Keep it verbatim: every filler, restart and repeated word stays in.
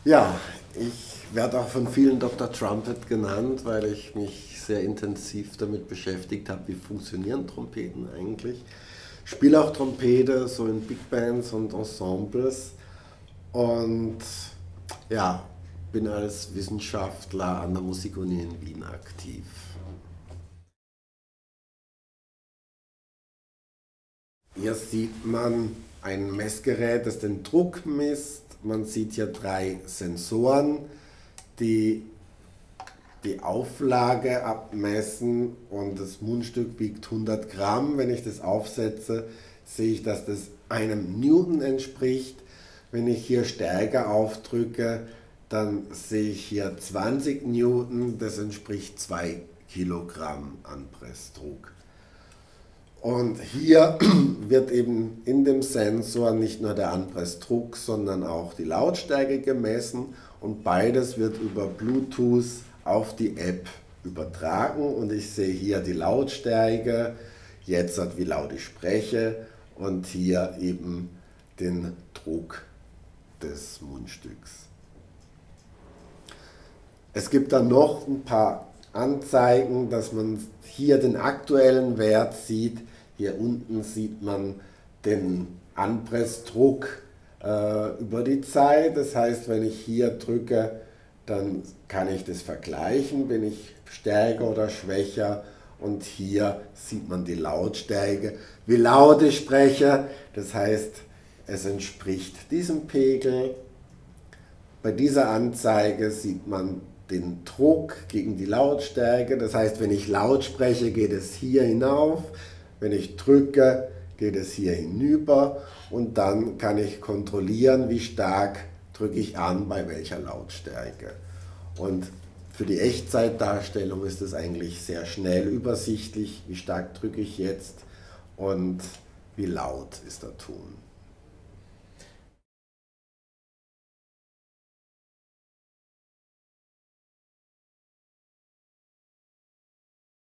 Ja, ich werde auch von vielen Doktor Trumpet genannt, weil ich mich sehr intensiv damit beschäftigt habe, wie funktionieren Trompeten eigentlich. Ich spiele auch Trompete so in Big Bands und Ensembles und ja, bin als Wissenschaftler an der Musikuni in Wien aktiv. Hier sieht man ein Messgerät, das den Druck misst. Man sieht hier drei Sensoren, die die Auflage abmessen, und das Mundstück wiegt hundert Gramm. Wenn ich das aufsetze, sehe ich, dass das einem Newton entspricht. Wenn ich hier stärker aufdrücke, dann sehe ich hier zwanzig Newton, das entspricht zwei Kilogramm Anpressdruck. Und hier wird eben in dem Sensor nicht nur der Anpressdruck, sondern auch die Lautstärke gemessen, und beides wird über Bluetooth auf die App übertragen, und ich sehe hier die Lautstärke, jetzt wie laut ich spreche, und hier eben den Druck des Mundstücks. Es gibt dann noch ein paar Anzeigen, dass man hier den aktuellen Wert sieht. Hier unten sieht man den Anpressdruck äh, über die Zeit. Das heißt, wenn ich hier drücke, dann kann ich das vergleichen, bin ich stärker oder schwächer, und hier sieht man die Lautstärke, wie laut ich spreche. Das heißt, es entspricht diesem Pegel. Bei dieser Anzeige sieht man den Druck gegen die Lautstärke. Das heißt, wenn ich laut spreche, geht es hier hinauf. Wenn ich drücke, geht es hier hinüber. Und dann kann ich kontrollieren, wie stark drücke ich an, bei welcher Lautstärke. Und für die Echtzeitdarstellung ist es eigentlich sehr schnell übersichtlich, wie stark drücke ich jetzt und wie laut ist der Ton.